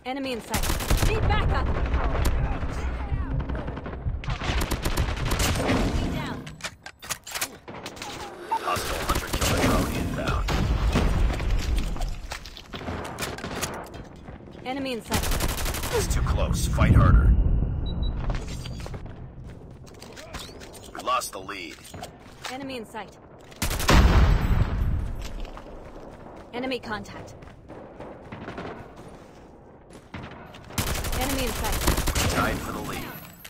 Enemy in sight. Need backup! Enemy down. Hostile hunter-killer drone inbound. Enemy in sight. It's too close. Fight harder. We lost the lead. Enemy in sight. Enemy contact. Enemy in sight. Tied for the lead.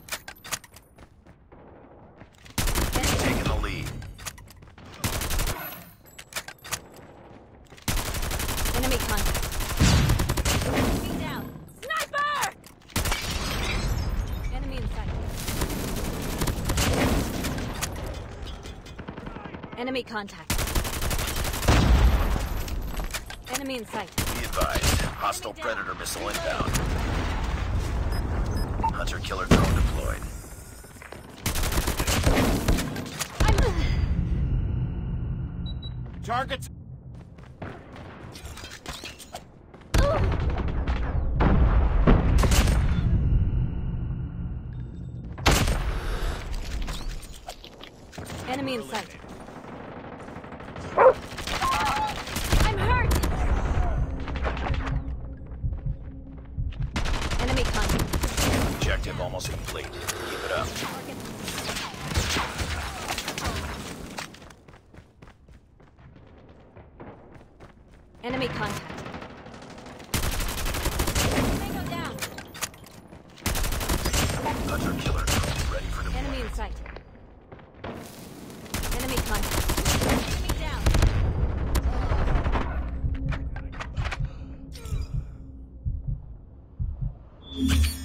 Taking the lead. Enemy contact. Enemy down. Sniper! Enemy in sight. Enemy contact. Enemy in sight. Be advised. Hostile predator missile inbound. Hunter-killer drone deployed. Targets. Enemy in sight. I'm hurt! Enemy contact. Objective almost complete. Keep it up. Enemy contact. Tango down. Hunter-killer drone ready for deployment. Enemy in sight. Enemy contact. Enemy down.